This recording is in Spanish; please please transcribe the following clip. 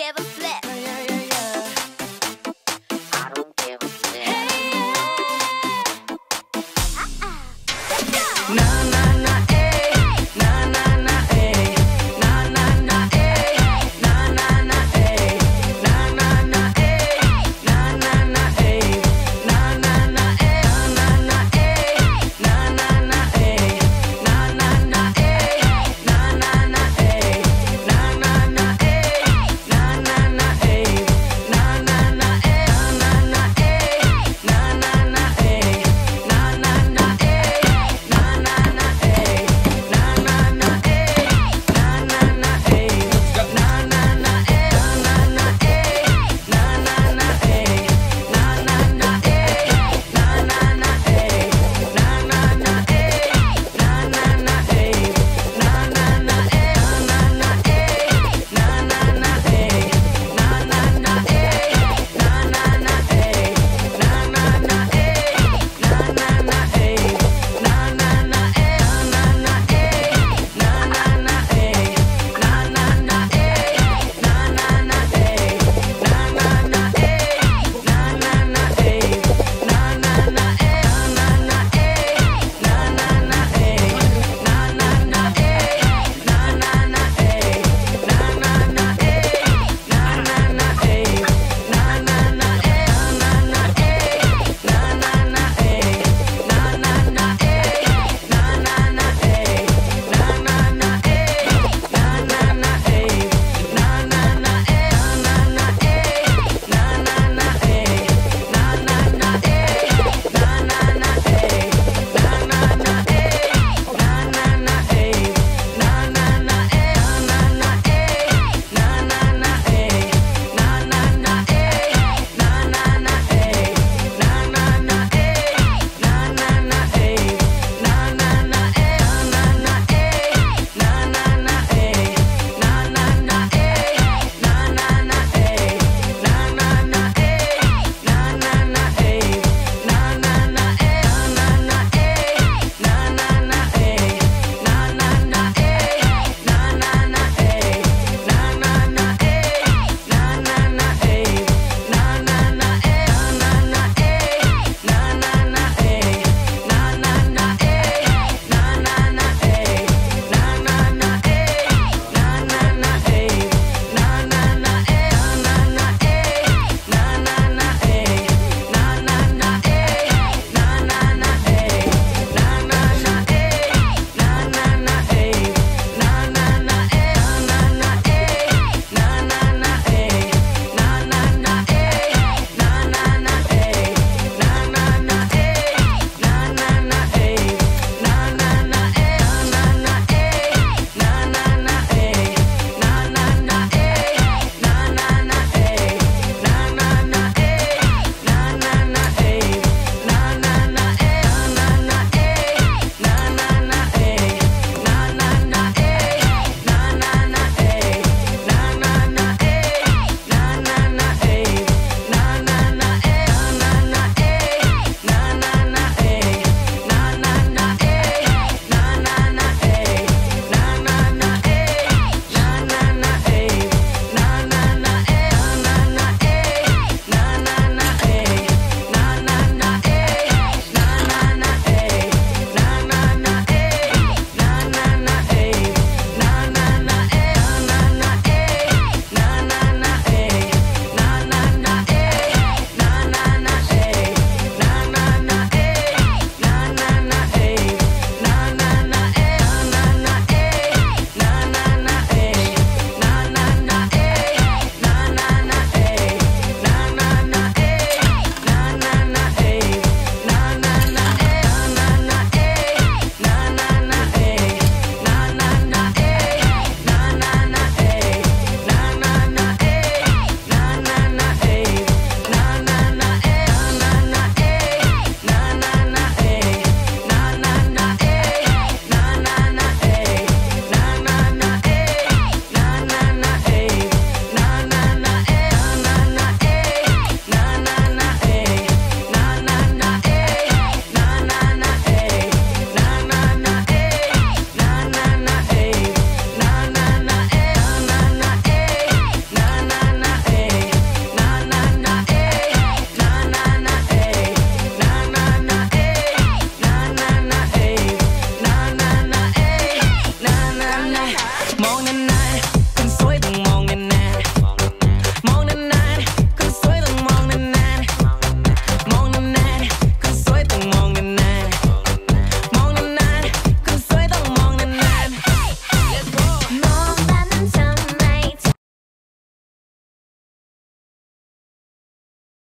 give a flip. I don't give a flip. Let's go. Na na na eh, na na na eh, na na na eh, na na na eh, na na na eh, na na na eh, na na na eh, na na na eh, na na na eh, na na na eh, na na na eh, na na na eh, na na na eh, na na na eh, na na na eh, na na na eh, na na na eh, na na na night.